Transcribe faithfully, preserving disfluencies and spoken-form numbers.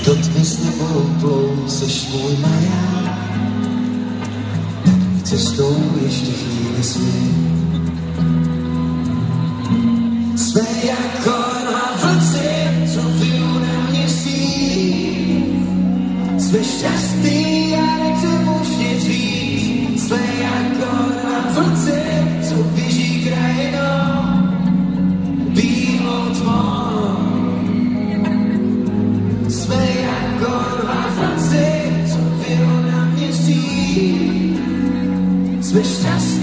dotkni s nebou plou, seš můj maják. Cestou ještě chvíli jsme. Jsme jako dva vlci, co vyjou na měsíc. Jsme šťastný a nechcem už nic víc. Jsme jako dva vlci, co běží krajinou bílou tmou. Jsme jako dva vlci, co vyjou na měsíc. Jsme šťastný